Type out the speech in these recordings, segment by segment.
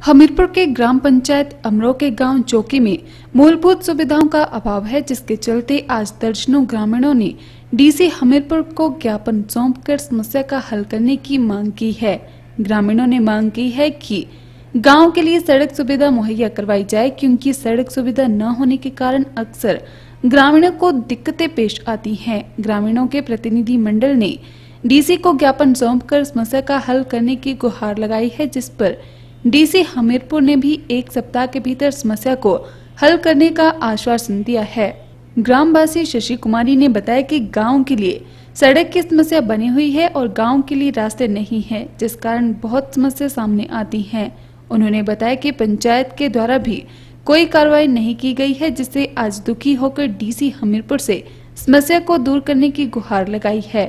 हमीरपुर के ग्राम पंचायत अमरो के गांव चौकी में मूलभूत सुविधाओं का अभाव है, जिसके चलते आज दर्जनों ग्रामीणों ने डीसी हमीरपुर को ज्ञापन सौंपकर समस्या का हल करने की मांग की है। ग्रामीणों ने मांग की है कि गांव के लिए सड़क सुविधा मुहैया करवाई जाए, क्योंकि सड़क सुविधा न होने के कारण अक्सर ग्रामीणों को दिक्कतें पेश आती हैं। ग्रामीणों के प्रतिनिधि मंडल ने डीसी को ज्ञापन सौंपकर समस्या का हल करने की गुहार लगाई है, जिस पर डीसी हमीरपुर ने भी 1 सप्ताह के भीतर समस्या को हल करने का आश्वासन दिया है। ग्रामवासी शशि कुमारी ने बताया कि गांव के लिए सड़क की समस्या बनी हुई है और गांव के लिए रास्ते नहीं हैं, जिस कारण बहुत समस्या सामने आती हैं। उन्होंने बताया कि पंचायत के द्वारा भी कोई कार्रवाई नहीं की गई है, जिससे आज दुखी होकर डीसी हमीरपुर से समस्या को दूर करने की गुहार लगाई है।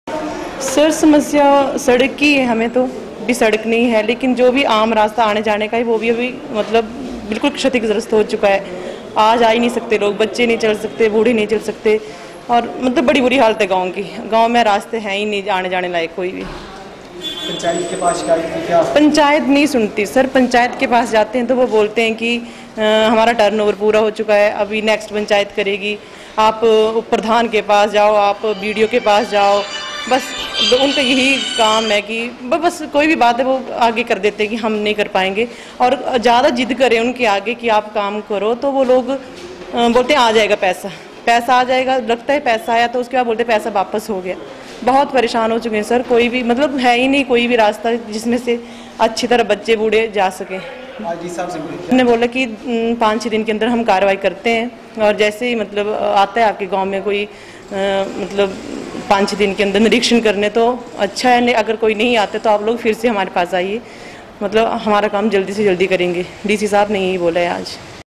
सर, समस्या सड़क की है, हमें तो भी सड़क नहीं है, लेकिन जो भी आम रास्ता आने जाने का है वो भी अभी मतलब बिल्कुल क्षतिग्रस्त हो चुका है। आज आ ही नहीं सकते लोग, बच्चे नहीं चल सकते, बूढ़े नहीं चल सकते और मतलब बड़ी बुरी हालत है गांव की। गांव में रास्ते हैं ही नहीं आने जाने लायक कोई भी। पंचायत के पास क्या? पंचायत नहीं सुनती सर। पंचायत के पास जाते हैं तो वो बोलते हैं कि हमारा टर्नओवर पूरा हो चुका है, अभी नेक्स्ट पंचायत करेगी। आप प्रधान के पास जाओ, आप बीडीओ के पास जाओ, बस उनका यही काम है कि बस कोई भी बात है वो आगे कर देते हैं कि हम नहीं कर पाएंगे। और ज़्यादा जिद करें उनके आगे कि आप काम करो तो वो लोग बोलते हैं आ जाएगा पैसा आ जाएगा। लगता है पैसा आया तो उसके बाद बोलते पैसा वापस हो गया। बहुत परेशान हो चुके हैं सर। कोई भी मतलब है ही नहीं कोई भी रास्ता जिसमें से अच्छी तरह बच्चे बूढ़े जा सकें। उन्होंने बोला कि 5-6 दिन के अंदर हम कार्रवाई करते हैं, और जैसे ही मतलब आता है आपके गांव में कोई मतलब 5-6 दिन के अंदर निरीक्षण करने तो अच्छा है, अगर कोई नहीं आते तो आप लोग फिर से हमारे पास आइए, मतलब हमारा काम जल्दी से जल्दी करेंगे। डीसी साहब ने यही बोला है आज।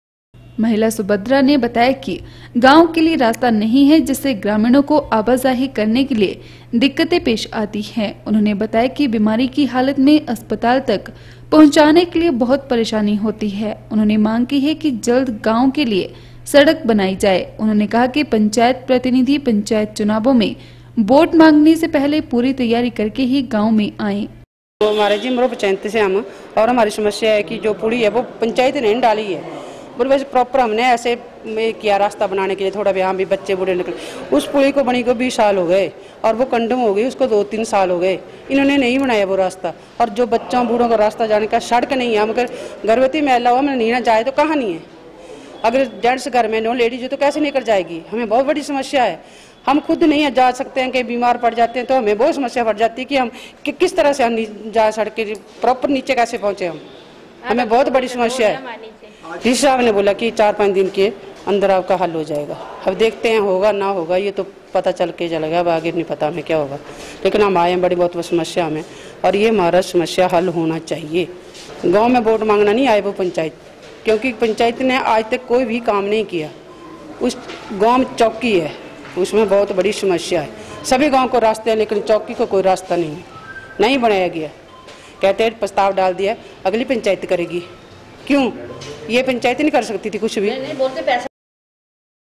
महिला सुभद्रा ने बताया कि गांव के लिए रास्ता नहीं है, जिससे ग्रामीणों को आवाजाही करने के लिए दिक्कतें पेश आती हैं। उन्होंने बताया कि बीमारी की हालत में अस्पताल तक पहुंचाने के लिए बहुत परेशानी होती है। उन्होंने मांग की है कि जल्द गांव के लिए सड़क बनाई जाए। उन्होंने कहा कि पंचायत प्रतिनिधि पंचायत चुनावों में वोट मांगने से पहले पूरी तैयारी करके ही गाँव में आए। तो हमारे जी मरो पंचायत से हम, और हमारी समस्या है कि जो पुली है वो पंचायत ने डाली है, और वैसे प्रॉपर हमने ऐसे किया रास्ता बनाने के लिए थोड़ा भी, यहाँ भी बच्चे बूढ़े निकले। उस पुली को बनी को 20 साल हो गए और वो कंडम हो गई, उसको 2-3 साल हो गए। इन्होंने नहीं बनाया वो रास्ता। और जो बच्चों बूढ़ों का रास्ता जाने का सड़क नहीं है। हम अगर गर्भवती महिला हो, हमें नहीं ना जाए तो कहाँ नहीं है। अगर जेंट्स घर में नो लेडीज हो तो कैसे निकल जाएगी। हमें बहुत बड़ी समस्या है। हम खुद नहीं जा सकते हैं, कि बीमार पड़ जाते हैं तो हमें बहुत समस्या पड़ जाती है कि हम किस तरह से हम जा सड़क के प्रॉपर नीचे कैसे पहुँचे। हमें बहुत बड़ी समस्या है। डीसी साहब ने बोला कि 4-5 दिन के अंदर आपका हल हो जाएगा। अब देखते हैं होगा ना होगा, ये तो पता चल के चलेगा। अब आगे नहीं पता हमें क्या होगा, लेकिन हम आए हैं, बड़ी बहुत समस्या हमें, और ये हमारा समस्या हल होना चाहिए। गांव में वोट मांगना नहीं आए वो पंचायत, क्योंकि पंचायत ने आज तक कोई भी काम नहीं किया। उस गाँव में चौकी है, उसमें बहुत बड़ी समस्या है। सभी गाँव को रास्ते हैं, लेकिन चौकी को कोई रास्ता नहीं बनाया गया। कहते हैं प्रस्ताव डाल दिया, अगली पंचायत करेगी। क्यों? ये पंचायत नहीं कर सकती थी कुछ भी? नहीं, बोलते पैसा